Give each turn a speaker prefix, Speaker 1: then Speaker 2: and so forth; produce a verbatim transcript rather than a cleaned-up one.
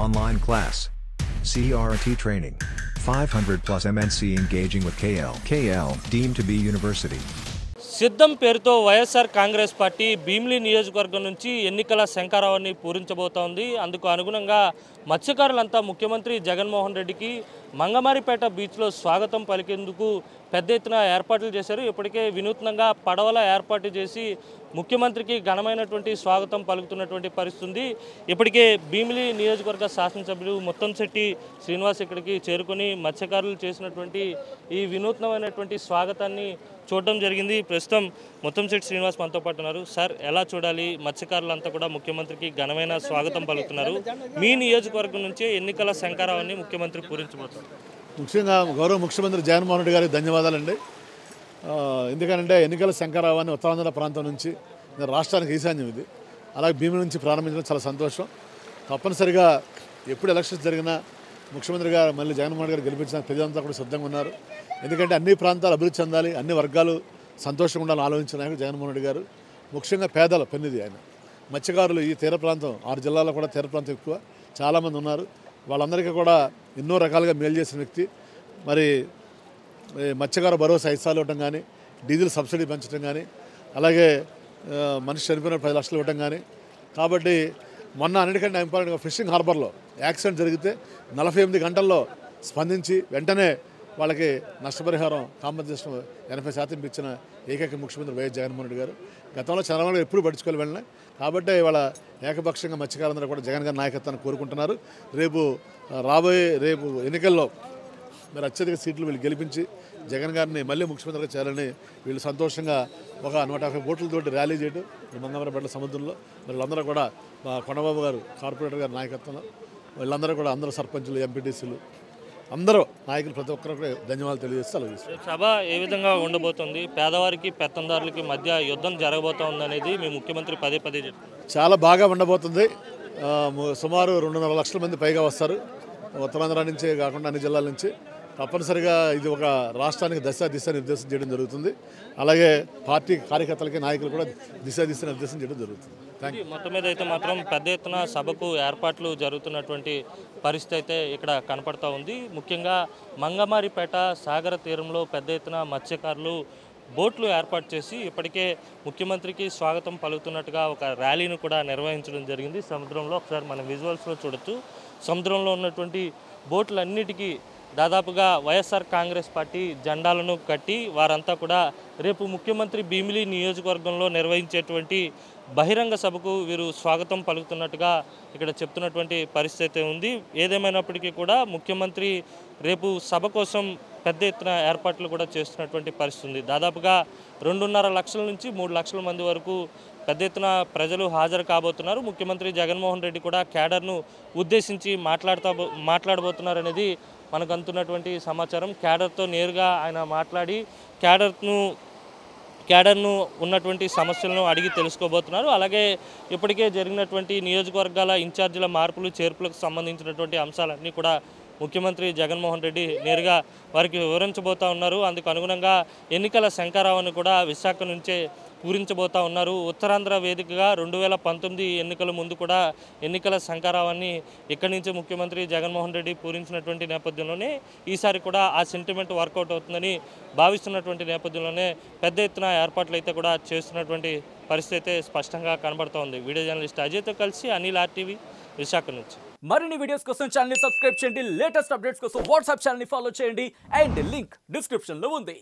Speaker 1: Online class. C R T training. five hundred plus M N C engaging with K L. K L deemed to be university.
Speaker 2: సిద్ధం పేరుతో YSR Congress party Bheemili నియోజకవర్గం నుంచి ఎన్నికల శంఖారావాన్ని పూరించబోతోంది. అందుకు అనుగుణంగా మత్స్యకారులంతా ముఖ్యమంత్రి జగన్మోహన్ రెడ్డికి మంగమారిపేట బీచ్లో స్వాగతం పలికేందుకు పెద్ద ఎత్తున ఏర్పాట్లు చేశారు. ఇప్పటికే వినూత్నంగా పడవల ఏర్పాటు చేసి ముఖ్యమంత్రికి ఘనమైనటువంటి స్వాగతం పలుకుతున్నటువంటి పరిస్థితి. ఇప్పటికే భీమిలి నియోజకవర్గ శాసనసభ్యులు ముత్తంశెట్టి శ్రీనివాస్ ఇక్కడికి చేరుకొని మత్స్యకారులు చేసినటువంటి ఈ వినూత్నమైనటువంటి స్వాగతాన్ని చూడడం జరిగింది. ప్రస్తుతం ముత్తంశెట్టి శ్రీనివాస్ మనతో పాటు ఉన్నారు. సార్, ఎలా చూడాలి? మత్స్యకారులంతా కూడా ముఖ్యమంత్రికి ఘనమైన స్వాగతం పలుకుతున్నారు. మీ నియోజకవర్గం నుంచే ఎన్నికల శంఖారావాన్ని ముఖ్యమంత్రి పూరించబోతున్నారు.
Speaker 3: ముఖ్యంగా గౌరవ ముఖ్యమంత్రి జగన్మోహన్ రెడ్డి గారికి ధన్యవాదాలండి. ఎందుకంటే ఎన్నికల శంఖారావాన్ని ఉత్తరాంధ్ర ప్రాంతం నుంచి రాష్ట్రానికి ఈశాన్యం ఇది, అలాగే భీమిలి నుంచి ప్రారంభించడం చాలా సంతోషం. తప్పనిసరిగా ఎప్పుడు ఎలక్షన్స్ జరిగినా ముఖ్యమంత్రి గారు మళ్ళీ జగన్మోహన్ రెడ్డి గారు గెలిపించడానికి ప్రజలంతా కూడా సిద్ధంగా ఉన్నారు. ఎందుకంటే అన్ని ప్రాంతాలు అభివృద్ధి చెందాలి, అన్ని వర్గాలు సంతోషంగా ఉండాలని ఆలోచించిన నాయకుడు జగన్మోహన్ రెడ్డి గారు. ముఖ్యంగా పేదల పెన్నిది ఆయన. మత్స్యకారులు ఈ తీర ప్రాంతం, ఆరు జిల్లాల్లో కూడా తీర ప్రాంతం ఎక్కువ చాలామంది ఉన్నారు. వాళ్ళందరికీ కూడా ఎన్నో రకాలుగా మేలు చేసిన వ్యక్తి. మరి మత్స్యకార భరోసా ఐదు ఇవ్వటం కానీ, డీజిల్ సబ్సిడీ పెంచడం కానీ, అలాగే మనిషి చనిపోయిన పది లక్షలు ఇవ్వటం కానీ. కాబట్టి మొన్న అన్నిటికంటే ఇంపార్టెంట్గా ఫిషింగ్ హార్బర్లో యాక్సిడెంట్ జరిగితే నలభై ఎనిమిది గంటల్లో స్పందించి వెంటనే వాళ్ళకి నష్టపరిహారం కాంపెన్సేషన్ ఎనభై శాతం ఇచ్చిన ఏకైక ముఖ్యమంత్రి వైఎస్ జగన్మోహన్ రెడ్డి గారు. గతంలో చంద్రబాబు గారు ఎప్పుడు పడుచుకోవాలి వెళ్ళినాయి. కాబట్టి ఇవాళ ఏకపక్షంగా మత్స్యకారులందరూ కూడా జగన్ గారి నాయకత్వాన్ని కోరుకుంటున్నారు. రేపు రాబోయే రేపు ఎన్నికల్లో మరి అత్యధిక సీట్లు వీళ్ళు గెలిపించి జగన్ గారిని మళ్ళీ ముఖ్యమంత్రిగా చేయాలని వీళ్ళు సంతోషంగా ఒక నూట యాభై బోట్లతోటి ర్యాలీ చేయడం మంగమారిపేట సముద్రంలో. మరి వీళ్ళందరూ కూడా మా కొండబాబు గారు కార్పొరేటర్ గారి నాయకత్వంలో వీళ్ళందరూ కూడా అందరూ సర్పంచులు, ఎంపీటీసీలు అందరూ నాయకులు ప్రతి ఒక్కరికి ధన్యవాదాలు తెలియజేస్తే అలాగే.
Speaker 2: సభ ఏ విధంగా ఉండబోతుంది? పేదవారికి పెత్తందారులకి మధ్య యుద్ధం జరగబోతోంది అనేది మీ ముఖ్యమంత్రి పదే పదే చెప్తారు.
Speaker 3: చాలా బాగా ఉండబోతుంది. సుమారు రెండున్నర లక్షల మంది పైగా వస్తారు ఉత్తరాంధ్ర నుంచే కాకుండా అన్ని జిల్లాల నుంచి. తప్పనిసరిగా ఇది ఒక రాష్ట్రానికి దశ దిశ నిర్దేశం చేయడం జరుగుతుంది. అలాగే పార్టీ కార్యకర్తలకి నాయకులు కూడా దిశ దిశ నిర్దేశం చేయడం జరుగుతుంది.
Speaker 2: మొత్తం మీద అయితే మాత్రం పెద్ద ఎత్తున సభకు ఏర్పాట్లు జరుగుతున్నటువంటి పరిస్థితి అయితే ఇక్కడ కనపడతా ఉంది. ముఖ్యంగా మంగమారిపేట సాగర తీరంలో పెద్ద ఎత్తున మత్స్యకారులు బోట్లు ఏర్పాటు చేసి ఇప్పటికే ముఖ్యమంత్రికి స్వాగతం పలుకుతున్నట్టుగా ఒక ర్యాలీని కూడా నిర్వహించడం జరిగింది సముద్రంలో. ఒకసారి మనం విజువల్స్లో చూడొచ్చు. సముద్రంలో ఉన్నటువంటి బోట్లన్నిటికీ దాదాపుగా వైఎస్ఆర్ కాంగ్రెస్ పార్టీ జెండాలను కట్టి వారంతా కూడా రేపు ముఖ్యమంత్రి భీమిలి నియోజకవర్గంలో నిర్వహించేటువంటి బహిరంగ సభకు వీరు స్వాగతం పలుకుతున్నట్టుగా ఇక్కడ చెప్తున్నటువంటి పరిస్థితి ఉంది. ఏదేమైనప్పటికీ కూడా ముఖ్యమంత్రి రేపు సభ కోసం పెద్ద ఎత్తున ఏర్పాట్లు కూడా చేస్తున్నటువంటి పరిస్థితి ఉంది. దాదాపుగా రెండున్నర లక్షల నుంచి మూడు లక్షల మంది వరకు పెద్ద ఎత్తున ప్రజలు హాజరు కాబోతున్నారు. ముఖ్యమంత్రి జగన్మోహన్ రెడ్డి కూడా క్యాడర్ను ఉద్దేశించి మాట్లాడుతా మాట్లాడబోతున్నారు అనేది మనకు అందుతున్నటువంటి సమాచారం. క్యాడర్తో నేరుగా ఆయన మాట్లాడి క్యాడర్ను క్యాడర్ను ఉన్నటువంటి సమస్యలను అడిగి తెలుసుకోబోతున్నారు. అలాగే ఇప్పటికే జరిగినటువంటి నియోజకవర్గాల ఇన్ఛార్జీల మార్పులు చేర్పులకు సంబంధించినటువంటి అంశాలన్నీ కూడా ముఖ్యమంత్రి జగన్మోహన్ రెడ్డి నేరుగా వారికి వివరించబోతా ఉన్నారు. అందుకు అనుగుణంగా ఎన్నికల శంఖారావాన్ని కూడా విశాఖ నుంచే పూరించబోతా ఉన్నారు. ఉత్తరాంధ్ర వేదికగా రెండు వేల పంతొమ్మిది ఎన్నికల ముందు కూడా ఎన్నికల శంఖారావాన్ని ఇక్కడి నుంచి ముఖ్యమంత్రి జగన్మోహన్ రెడ్డి పూరించినటువంటి నేపథ్యంలోనే ఈసారి కూడా ఆ సెంటిమెంట్ వర్కౌట్ అవుతుందని భావిస్తున్నటువంటి నేపథ్యంలోనే పెద్ద ఎత్తున ఏర్పాట్లు అయితే కూడా చేస్తున్నటువంటి పరిస్థితి అయితే స్పష్టంగా కనబడుతూ ఉంది. వీడియో జర్నలిస్ట్ అజయ్తో కలిసి అనిల్ ఆర్టీవీ విశాఖ నుంచి.
Speaker 4: మరిన్ని వీడియోస్ కోసం ఛానల్ ని సబ్స్క్రైబ్ చేయండి. లేటెస్ట్ అప్డేట్స్ కోసం వాట్సాప్ ఛానల్ ని ఫాలో చేయండి. అండ్ లింక్ డిస్క్రిప్షన్ లో ఉంది.